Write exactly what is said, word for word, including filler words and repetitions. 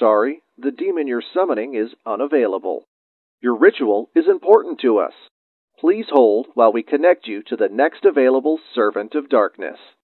sorry, the demon you're summoning is unavailable. Your ritual is important to us. Please hold while we connect you to the next available Servant of Darkness.